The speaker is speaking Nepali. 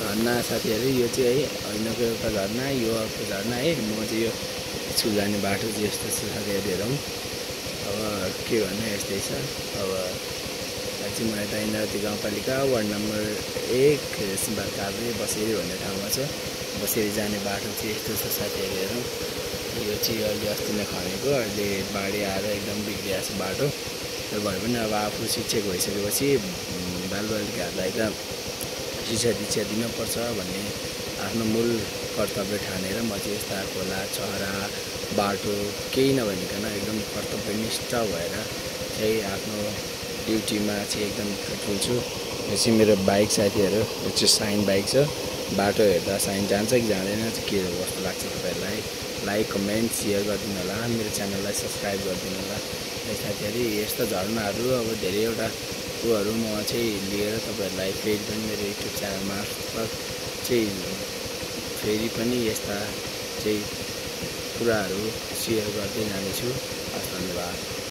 झरना साथीहरु यो चाहिँ हैनको एउटा झरना यो अर्को झरना है म चाहिँ यो स्कुल जाने बाटो चाहिँ यस्तो छ साथीहरु हेरौँ अब के भन्नु यस्तै छ अब चाहिँ म यता इन्द्रावती गाउँपालिका वार्ड नम्बर 1 सिम्बारकाभ्रे बसेरी भन्ने ठाउँमा छ बसेरी जाने बाटो चाहिँ यस्तो छ साथीहरु हेरौँ यो चाहिँ अलि अस्ति नै खनेको अहिले बाढी आएर एकदम बिग्रिएको छ बाटो तर भए पनि अब आफू शिक्षक भइसकेपछि बालबालिकाहरूलाई त शिक्षा दीक्षा दिनुपर्छ भन्ने आफ्नो मूल कर्तव्य ठानेर म चाहिँ यस्ता खोला चहरा बाटो केही नभनिकन एकदम कर्तव्यनिष्ठ भएर चाहिँ आफ्नो ड्युटीमा चाहिँ एकदम फिट छु। यो चाहिँ मेरो बाइक साथीहरु यो चाहिँ साइन बाइक छ बाटो हेर्दा साइन जान्छ कि जाँदैन के कस्तो लाग्छ तपाईहरुलाई लाइक कमेन्ट शेयर गरिदिनु होला मेरो च्यानललाई सब्स्क्राइब गरिदिनु होला साथीहरु यस्ता झरनाहरु अब धेरैवटा कुराहरु म चाहिँ लिएर तपाईहरुलाई फेरि पनि मेरो युट्युब च्यानल मार्फत चाहिँ फेरि पनि यस्ता चाहिँ कुराहरु शेयर गर्दै जानेछु। धन्यवाद।